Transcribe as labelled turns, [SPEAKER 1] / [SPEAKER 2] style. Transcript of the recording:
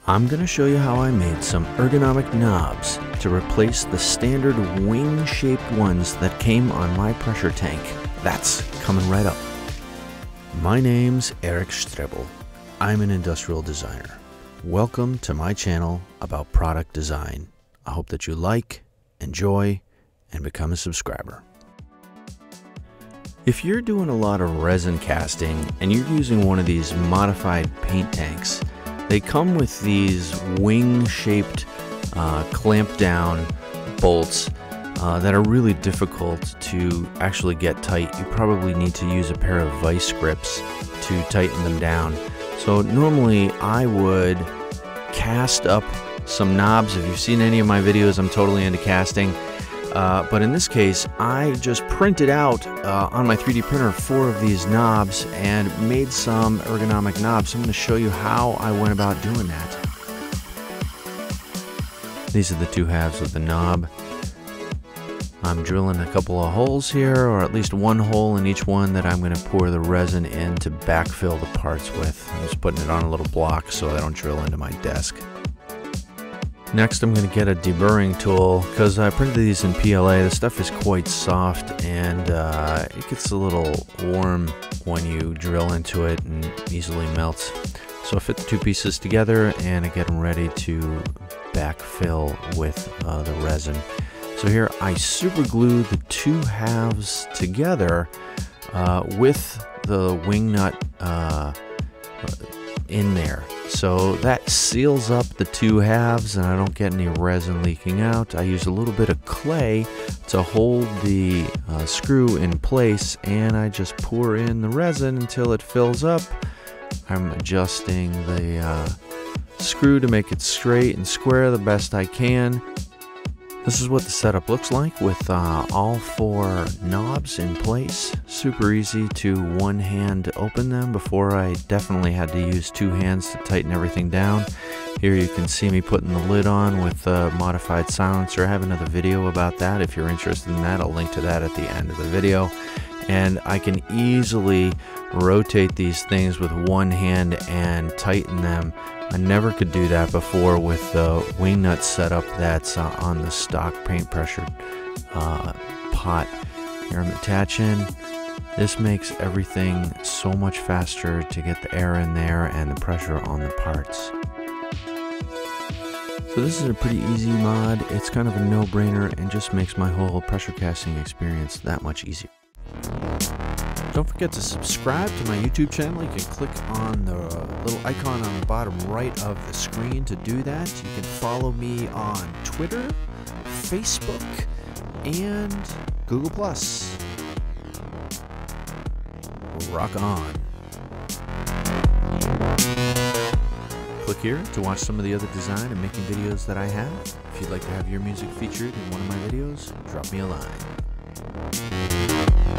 [SPEAKER 1] I'm going to show you how I made some ergonomic knobs to replace the standard wing-shaped ones that came on my pressure tank. That's coming right up. My name's Eric Strebel. I'm an industrial designer. Welcome to my channel about product design. I hope that you like, enjoy, and become a subscriber. If you're doing a lot of resin casting and you're using one of these modified paint tanks, they come with these wing-shaped clamp down bolts that are really difficult to actually get tight. You probably need to use a pair of vice grips to tighten them down. So normally I would cast up some knobs. If you've seen any of my videos, I'm totally into casting. But in this case, I just printed out on my 3D printer 4 of these knobs and made some ergonomic knobs. So I'm going to show you how I went about doing that. These are the two halves of the knob. I'm drilling a couple of holes here, or at least one hole in each one that I'm going to pour the resin in to backfill the parts with. I'm just putting it on a little block so I don't drill into my desk. Next, I'm going to get a deburring tool because I printed these in PLA. The stuff is quite soft and it gets a little warm when you drill into it and easily melts. So I fit the two pieces together and I get them ready to backfill with the resin. So here I super glue the two halves together with the wing nut in there. So that seals up the two halves and I don't get any resin leaking out. I use a little bit of clay to hold the screw in place, and I just pour in the resin until it fills up. I'm adjusting the screw to make it straight and square the best I can. This is what the setup looks like with all 4 knobs in place. Super easy to one hand open them. Before, I definitely had to use 2 hands to tighten everything down. Here you can see me putting the lid on with a modified silencer. I have another video about that. If you're interested in that, I'll link to that at the end of the video. And I can easily rotate these things with one hand and tighten them. I never could do that before with the wing nut setup that's on the stock paint pressure pot. Here I'm attaching. This makes everything so much faster to get the air in there and the pressure on the parts. So this is a pretty easy mod. It's kind of a no-brainer and just makes my whole pressure casting experience that much easier. Don't forget to subscribe to my YouTube channel. You can click on the little icon on the bottom right of the screen to do that. You can follow me on Twitter, Facebook, and Google+. Rock on. Click here to watch some of the other design and making videos that I have. If you'd like to have your music featured in one of my videos, drop me a line.